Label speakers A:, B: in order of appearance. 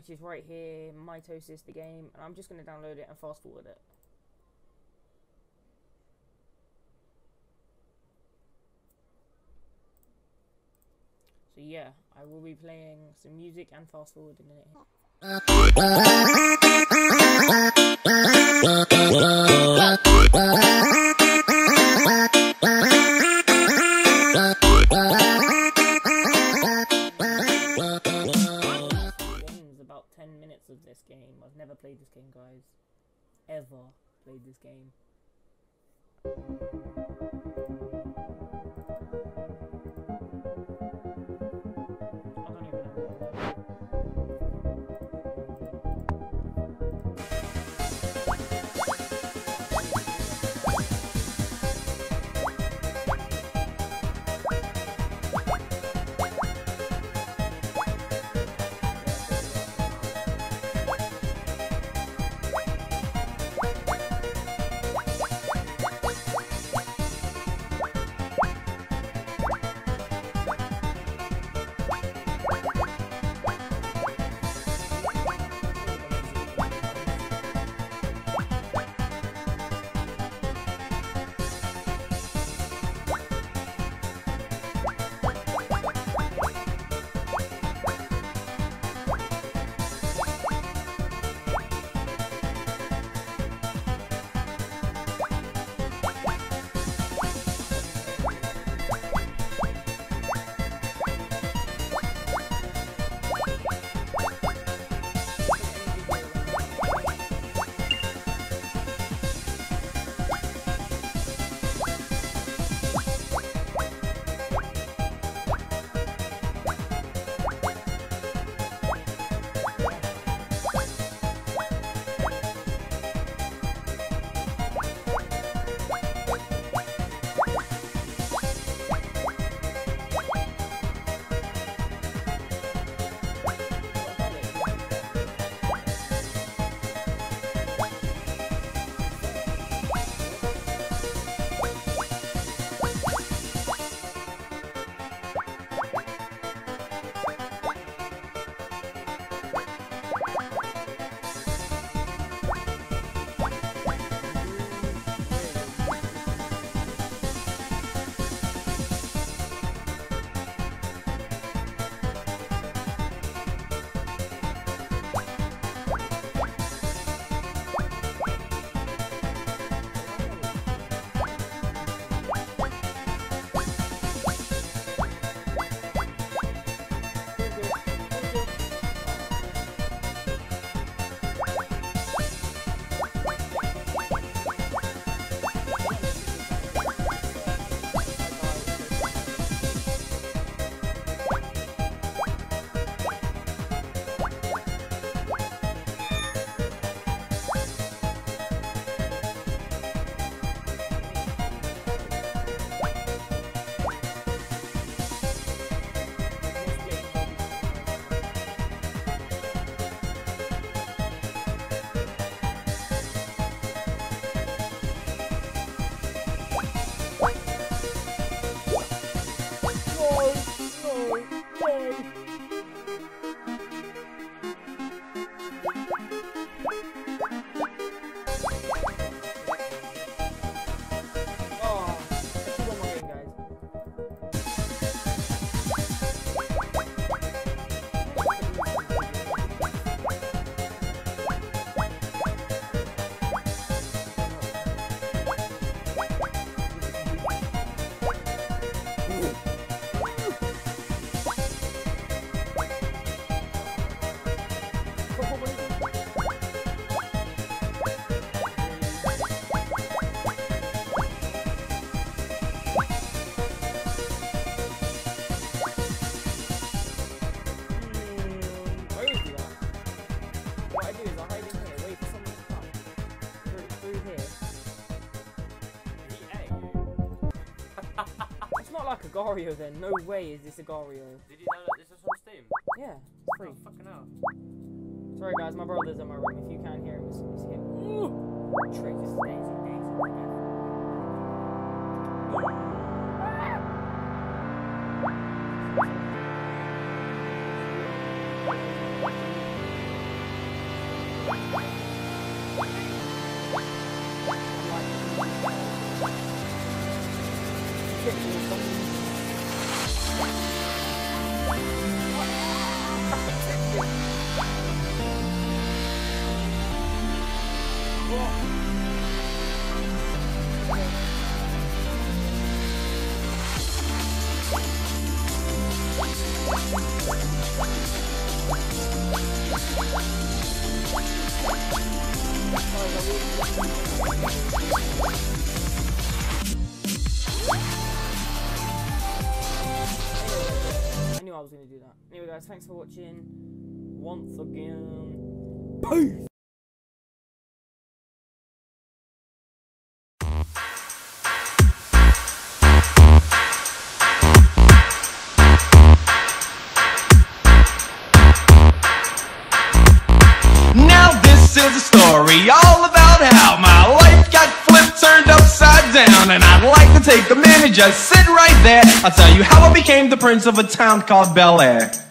A: which is right here, mitOsis the game, and I'm just going to download it and fast forward it. So yeah, I will be playing some music and fast forwarding it. About 10 minutes of this game. I've never played this game, guys. Ever played this game. Like a Gario then. No way is this a Gario.
B: Did you download this on Steam?
A: Yeah, it's free.
B: Oh, fucking hell.
A: Sorry guys, my brother's in my room. If you can't hear him, it's him. Trick, this is daisy. I knew I was going to do that. Anyway guys, thanks for watching once again. Peace!
C: This is a story all about how my life got flipped, turned upside down. And I'd like to take a minute, just sit right there. I'll tell you how I became the prince of a town called Bel Air.